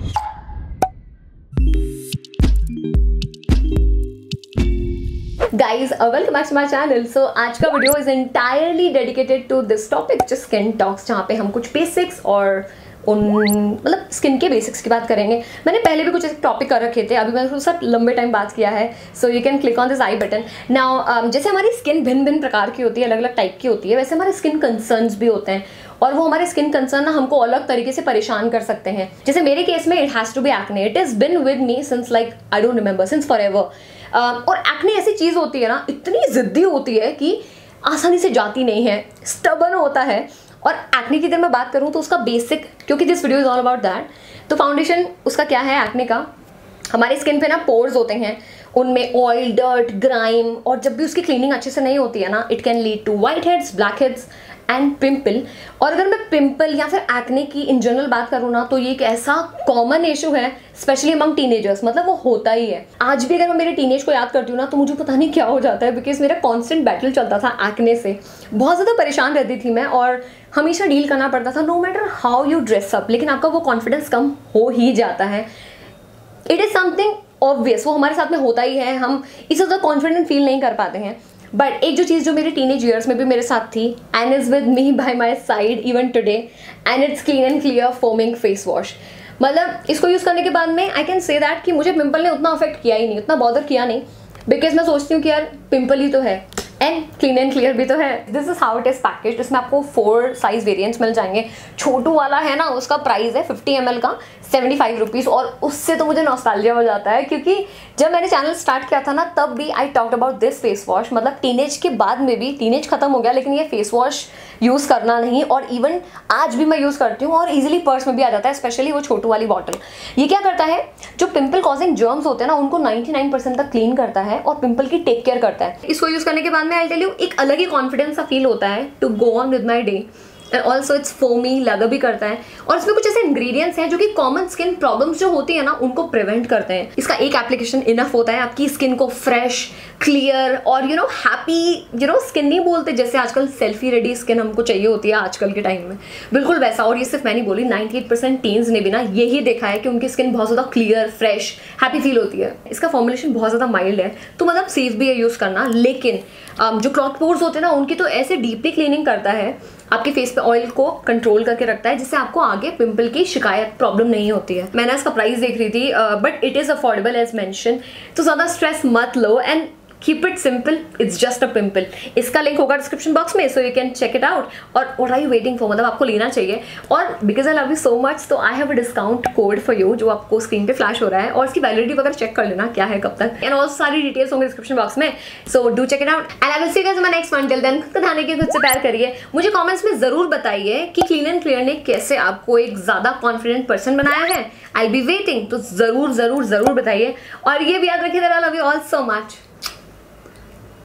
Guys, welcome back to my channel. So आज का video is entirely dedicated to this topic, जो skin talks, जहाँ पे हम कुछ बेसिक्स और उन मतलब स्किन के बेसिक्स की बात करेंगे। मैंने पहले भी कुछ ऐसे टॉपिक कर रखे थे, अभी मैंने उसके साथ लंबे टाइम बात किया है, so you can click on this I button now. जैसे हमारी स्किन भिन्न भिन्न प्रकार की होती है, अलग अलग टाइप की होती है, वैसे हमारे स्किन कंसर्न्स भी होते हैं और वो हमारे स्किन कंसर्न ना हमको अलग तरीके से परेशान कर सकते हैं। जैसे मेरे केस में it has to be acne. It is been with me since like I don't remember, since for ever. और एक्ने ऐसी चीज़ होती है ना, इतनी ज़िद्दी होती है कि आसानी से जाती नहीं है, स्टबर्न होता है। और एक्ने की अगर मैं बात करूँ तो उसका बेसिक, क्योंकि this video is all about that, तो फाउंडेशन उसका क्या है एक्ने का। हमारी स्किन पे ना पोर्स होते हैं, उनमें ऑयल, डर्ट, ग्राइम, और जब भी उसकी क्लीनिंग अच्छे से नहीं होती है ना, it can lead to white heads, black heads and pimple. और अगर मैं पिंपल या फिर एक्ने की इन जनरल बात करूँ ना, तो ये एक ऐसा कॉमन इशू है स्पेशली अमंग टीनेजर्स, मतलब वो होता ही है। आज भी अगर मैं मेरे टीनेज को याद करती हूँ ना, तो मुझे पता नहीं क्या हो जाता है, बिकॉज मेरा कॉन्स्टेंट बैटल चलता था एक्ने से। बहुत ज़्यादा परेशान रहती थी मैं और हमेशा डील करना पड़ता था, no matter how you dress up, लेकिन आपका वो कॉन्फिडेंस कम हो ही जाता है। इट इज़ समथिंग ऑब्वियस, वो हमारे साथ में होता ही है, हम इससे ज़्यादा कॉन्फिडेंट फील नहीं कर पाते हैं। बट एक जो चीज़ जो मेरे टीनेज ईयर्स में भी मेरे साथ थी, and is with me by my side even today, and it's clean and clear foaming face wash. मतलब इसको यूज़ करने के बाद में आई कैन से दैट कि मुझे पिंपल ने उतना अफेक्ट किया ही नहीं, उतना बॉदर किया नहीं, बिकॉज मैं सोचती हूँ कि यार पिंपल ही तो है एंड क्लीन एंड क्लियर भी तो है। This is how it is package. इसमें आपको 4 साइज वेरिएंट्स मिल जाएंगे। छोटू वाला है ना, उसका प्राइस है 50 ml का 75 रुपीज़, और उससे तो मुझे नॉस्टैल्जिया हो जाता है, क्योंकि जब मैंने चैनल स्टार्ट किया था ना, तब भी I talked about this face wash. मतलब टीनेज के बाद में भी, टीनेज खत्म हो गया लेकिन ये फेस वॉश यूज़ करना नहीं, और इवन आज भी मैं यूज़ करती हूँ और इजीली पर्स में भी आ जाता है, स्पेशली वो छोटू वाली बॉटल। ये क्या करता है, जो पिंपल कॉजिंग जर्म्स होते हैं ना, उनको 99% तक क्लीन करता है और पिंपल की टेक केयर करता है। इसको यूज़ करने के बाद में आई टेल यू एक अलग ही कॉन्फिडेंस सा फील होता है to go on with my day. And also it's foamy, lather भी करता है, और इसमें कुछ ऐसे इंग्रेडिएंट्स हैं जो कि कॉमन स्किन प्रॉब्लम्स जो होती है ना, उनको प्रिवेंट करते हैं। इसका एक एप्लीकेशन इनफ होता है आपकी स्किन को फ्रेश, क्लियर और हैप्पी स्किन नहीं बोलते, जैसे आजकल सेल्फी रेडी स्किन हमको चाहिए होती है आजकल के टाइम में, बिल्कुल वैसा। और ये सिर्फ मैं नहीं बोली, 98% टीन्स ने भी ना यही देखा है कि उनकी स्किन बहुत ज़्यादा क्लियर, फ्रेश, हैप्पी फील होती है। इसका फॉर्मुलेशन बहुत ज़्यादा माइल्ड है, तो मतलब सेफ भी है यूज़ करना, लेकिन जो क्लॉट पोर्स होते हैं ना, उनकी तो ऐसे डीपली क्लीनिंग करता है, आपके फेस पे ऑयल को कंट्रोल करके रखता है, जिससे आपको आगे पिंपल की शिकायत, प्रॉब्लम नहीं होती है। मैंने इसका प्राइस देख रही थी, but it is affordable as mention, तो ज़्यादा स्ट्रेस मत लो and keep it simple, it's just a pimple. इसका लिंक होगा डिस्क्रिप्शन बॉक्स में, so you can check it out. और what are you waiting for, मतलब आपको लेना चाहिए। और because I love you so much, तो I have a discount code for you, जो आपको स्क्रीन पे फ्लैश हो रहा है, और इसकी वैलिडिटी वगैरह चेक कर लेना क्या है, कब तक, एंड ऑल्सो सारी डिटेल्स होंगे डिस्क्रिप्शन बॉक्स में, so do check it out and I will see you guys in my next one. Till then, खुद को ध्यान रखिए, खुद से प्यार करिए। मुझे कमेंट्स में जरूर बताइए कि क्लीन एंड क्लियर ने कैसे आपको एक ज्यादा कॉन्फिडेंट पर्सन बनाया है। आई बी वेटिंग, तो जरूर जरूर जरूर बताइए। और ये भी याद रखिए that I love you all so much.